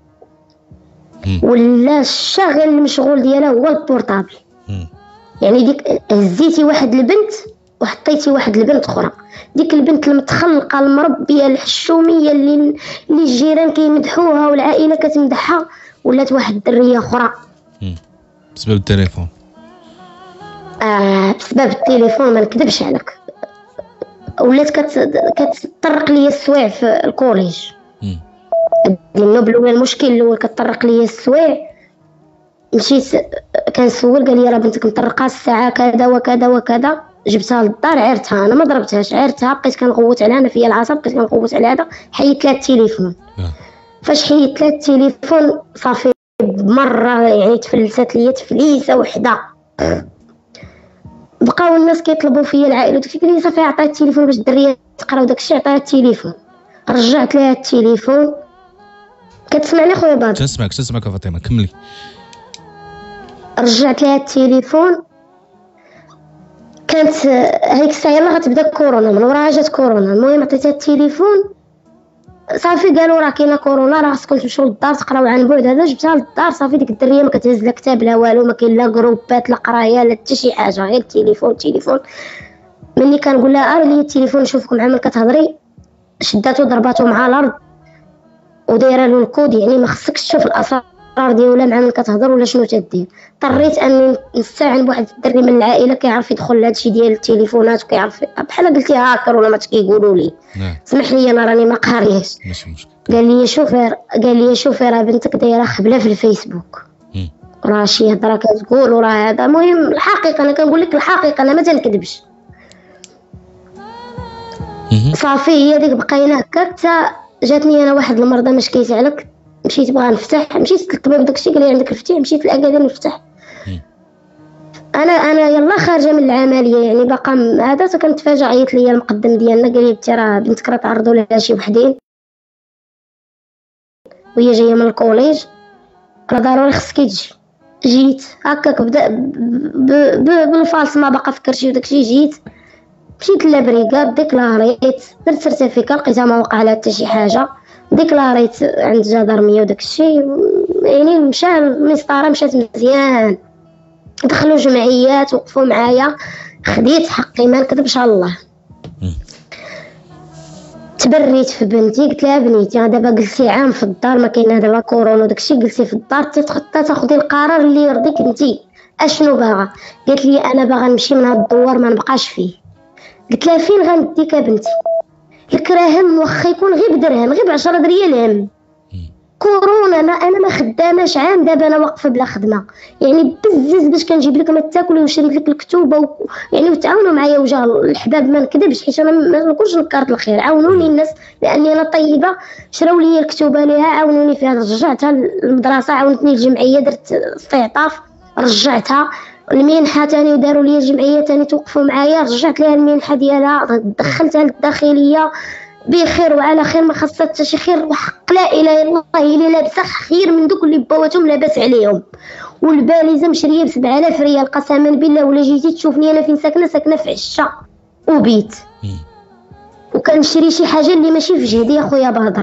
ولا الشاغل المشغول ديالها هو البورطابل. يعني ديك هزيتي واحد البنت وحطيتي واحد البنت اخرى. ديك البنت المتخلقه المربيه الحشوميه اللي اللي الجيران كيمدحوها والعائله كتمدحها ولات واحد الدريه اخرى بسبب التليفون. آه بسبب التليفون ما نكذبش عليك. ولات كت كتطرق ليا السوايع في الكوليج. النوبل ولا المشكل الاول كتطرق ليا السوايع. مشيت كنسول قال لي راه بنتك مطرقه الساعه كذا وكذا وكذا. جبتها للدار عرتها انا ما ضربتهاش عرتها بقيت كنغوت عليها انا فيا العصب بقيت كنغوت على هذا. حيدت لها التليفون. فاش حيدت لها التليفون صافي مره يعني تفلست ليا تفليسه وحده. بقاو الناس كيطلبوا فيا العائله وداكشي. قال لي صافي عطيها التليفون باش الدريه تقرا وداكشي. عطيها التليفون رجعت لها التليفون. كتسمعني خويا بابا؟ تسمعك تسمعك فاطمه كملي. رجعت لها التليفون. كانت هيك الساعه يلاه غتبدا كورونا من وراها جات كورونا. المهم عطيتها التليفون صافي قالوا راه كاينه كورونا راه خصكم تمشيو للدار تقراو عن بعد. هذا جبتها للدار صافي ديك الدريه ما كتهز لا كتاب لا والو ما كاين لا جروبات لا قرايه لا حتى شي حاجه غير التليفون التليفون. ملي كنقول لها اري لي التليفون نشوفكم مع من كتهضري شداتو ضرباتو مع الارض ودايره له الكود. يعني ما خصكش تشوف الاسرار ديالها مع من كتهضر ولا شنو تدير. اضطريت اني نستعن بواحد الدري من العائله كيعرف يدخل لهادشي ديال التليفونات وكيعرف بحال قلتي هاكر ولا ما كيقولوا لي. سمح لي انا راني ما قارياش. ماشي مشكل. قال لي شوفير قال لي شوفير بنتك دايره خبله في الفيسبوك راه شي هضره كتقول وراه هذا. المهم الحقيقه انا كنقول لك الحقيقه انا ما تنكذبش. صافي هي ديك بقينا هكا حتى جاتني انا واحد المرضى ما شكيت عليك. مشيت بغا نفتح مشيت للطبيب داكشي قال لي عندك الفتيح. مشيت للأكادير نفتح. انا انا يلا خارجه من العمليه يعني باقا هذا. كنتفاجئ عيط ليا المقدم ديالنا قال لي بنتي راه بنتك راه تعرضوا لها شي وحدين وهي جايه من الكوليج راه ضروري خصك تجي. جيت هكاك بدا بالفالس ما باقا فكرتي وداكشي. جيت مشيت للبريكاد ديكلاريت درت سيرتيفيكا لقيتها ما وقع لها حتى شي حاجه. ديكلاريت عند جدارميه وداكشي يعني مشى المسطره مشات مزيان. دخلوا جمعيات وقفوا معايا خديت حقي ما نكذبش على الله. تبريت في بنتي قلت لها بنيتي دابا جلسي عام في الدار ما كاين هذا لا كورونا وداكشي. جلسي في الدار تتخطى تاخذي القرار اللي يرضيك انتي اشنو باغا. قالت لي انا باغا نمشي من هذا الدوار ما نبقاش فيه. قلت لها فين غنديك يا بنتي لك راه هم واخا يكون غير بدرهم غير بعشرة دريال هم كورونا. انا انا ما خداماش عام دابا انا واقفه بلا خدمه يعني بزز باش كنجيب لك ما تاكلي وشريت لك الكتوبه و... يعني وتعاونوا معايا وجه الحباب ما نكذبش حيت انا ما نكونش نكرت الخير. عاونوني الناس لاني انا طيبه. شراو لي الكتوبه ليها عاونوني فيها رجعتها للمدرسه. عاونتني الجمعيه درت استعطاف رجعتها. المنحه ثاني وداروا لي الجمعيه ثاني توقفوا معايا رجعت لها المنحه ديالها دخلتها للداخليه بخير وعلى خير، ما خاصها حتى شي خير، وحق لا اله الا الله اللي لابسه خير من دوك اللي باواتهم لاباس عليهم. والباليزه مشريه ب سبعة آلاف ريال قسما بالله. ولا جيتي تشوفني انا فين ساكنه، ساكنه في عشا وبيت، وكنشري شي حاجه اللي ماشي في جهدي يا خويا بهضر.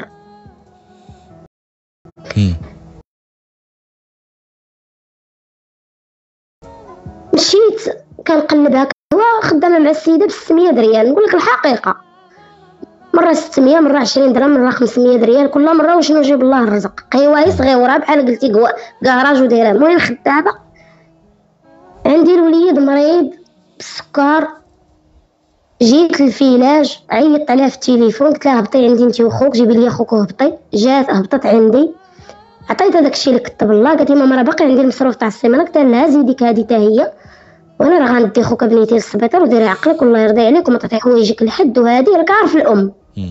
مشيت كنقلب هكا خدامه مع السيده ب ستمية ريال. نقول لك الحقيقه، مره ستمية، مره عشرين درهم، مره خمسمية ريال، كل مره وشنو جيب الله الرزق. قهوه صغيره بحال قلتي كراج ودايره. المهم خدامه، عندي الوليد مريض بالسكر، جيت للفيلاج عيطت عليها في التليفون، قلت لها هبطي عندي انت وخوك، جيبي لي خوك وهبطي. جات هبطت عندي، عطيتها داكشي اللي كتب الله. قالت لي ماما راه باقي عندي المصروف تاع السيمانه. قلت لها زيديك هذه حتى هي، وانا راه غندي خوك بنيتي للسبيطار وديري عقلك والله يرضي عليك وما تعطي حوايجك لحد. وهذه راك عارف الام.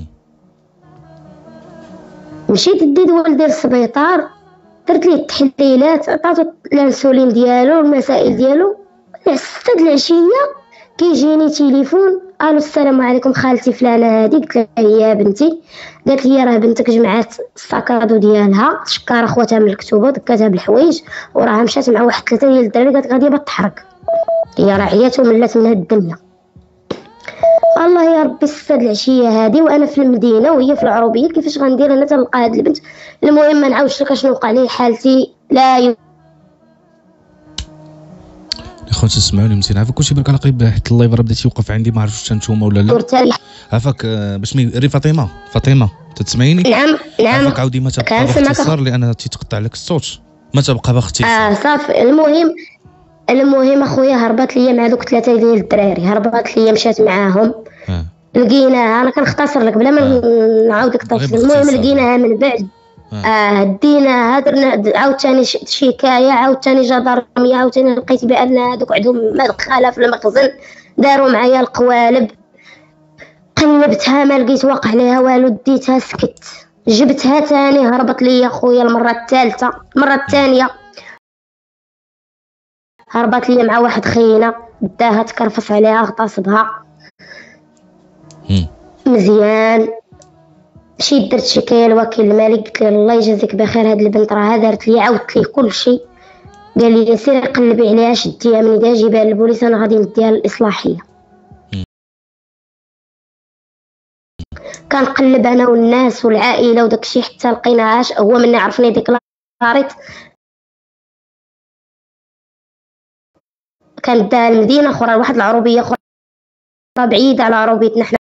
مشيت ديت والدي للسبيطار، درت ليه التحليلات، عطاتو الانسولين ديالو والمسائل ديالو. ستة د العشيه كيجيني تليفون، الو السلام عليكم خالتي فلانه هذه. قلت لها هي بنتي. قالت لي راه بنتك جمعات الساكادو ديالها، شكاره خواتها من الكتوبه ودكاتها بالحوايج، وراه مشات مع واحد ثلاثه ديال الدراري، قالت غادي باغا تحرق، هي راه عيات وملات من هاد الدنيا. الله يا ربي ستة د العشيه هذه وانا في المدينه وهي في العروبيه، كيفاش غندير انا تنلقى هاد البنت؟ المهم ما نعاودش لك شنو وقع لي، حالتي لا ي... اخوان تسمعوني مزيان. عافاك كلشي بالك على قريب حتى اللايف راه بدا تيوقف عندي، ما عرفتش نتوما ولا لا. عافاك باش ري فاطمه فاطمه تسمعيني؟ نعم نعم. عافاك عاودي ما تبقى باختصار لان تيتقطع لك الصوت، ما تبقى باختصار. اه صافي. المهم المهم اخويا هربت ليا مع دوك ثلاثه ديال الدراري، هربت ليا مشات معاهم. آه. لقيناها، انا كنختصر لك بلا ما آه. نعاود لك التفصيل. المهم لقيناها من بعد اه ديناها، درنا عاوتاني شكايه، عاوتاني جدارميه، عاوتاني لقيت بان هذوك عندهم مدخله في المخزن، داروا معايا القوالب. قلبتها ما لقيت واقع عليها والو، ديتها سكت. جبتها ثاني هربت لي خويا المره الثالثه. المره الثانيه هربت لي مع واحد خينا، داها تكرفص عليها اغتصبها مزيان. مشيت درت شكايه لوكيل الملك، قلت له الله يجازيك بخير، هاد البنت راه دارت لي، عاودت ليه كل شيء. قال لي سيري قلبي عليها شديها من يدها جيبها للبوليس، انا غادي نديها للاصلاحيه. كنقلب انا والناس والعائله وداكشي حتى لقيناهاش. هو مني عرفني ديكلاريت، كانت داها المدينه اخرى، واحد العروبيه اخرى بعيده على عروبيتنا حنا.